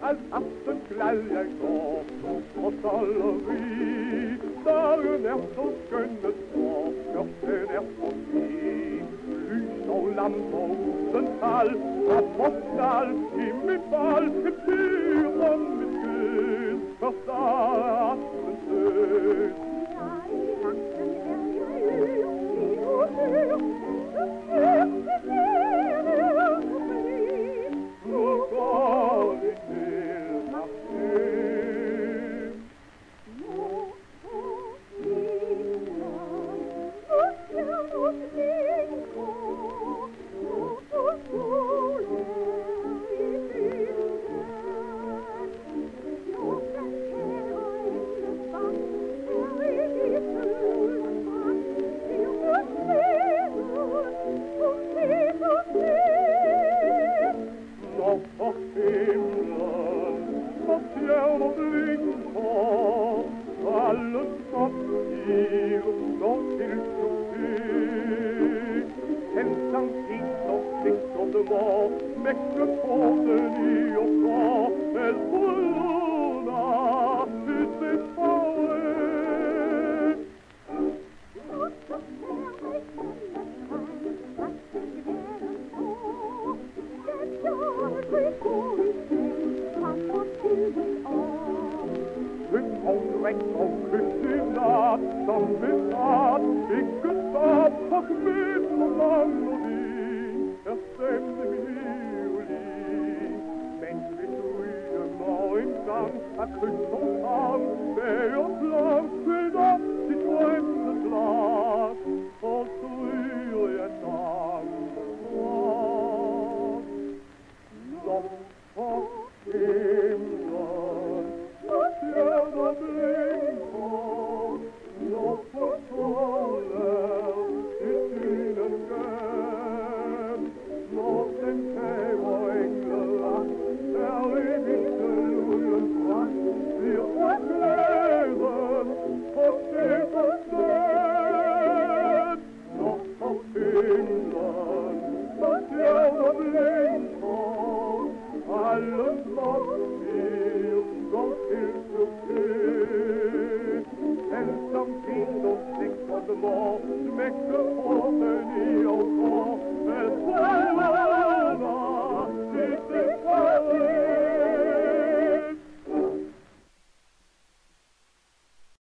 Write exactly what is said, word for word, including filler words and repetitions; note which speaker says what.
Speaker 1: Als aftenklei jeg går på stalleri, dagen er så skønnet for,ørken er så fin. Lys og lamp og rosenthal, og postall i mit bal, et fyr om mit skød, først aftens død. Nu går vi til Marseille. Nu går England, nu stjern og blinker, nu går solen i byen. Nu den kære englevang er i solen brand, i rødleden, og se, og se. Nå for himlen, hvor stjerner blinker, alle skapsgiv står til suksess. En sang fint og sikker det må, mekke porten i og fra, med brødrene ut med fare. Og så ser jeg kjenne at det gleder så, det gjør vi går i seng, han får til det år. Kryss og drekk og kryss i natt, som vi satt, ikke stopp, og med på melodi, der stemte min violin. Mens vi drømmer en gang, at kryss og sang, bærer blank, ved opp til drømmes glas, og så ryger jeg sang og Lopp for himlen, og stjerner blinker, lopp for soler i synen gøm. Når den kære engleland er i vinterlullen frakt, blir fra gleden og sikker død. Lopp for himlen, og stjerner blinker, alle småstyr går til suksess. Den som fint og sikkert må smekke porten i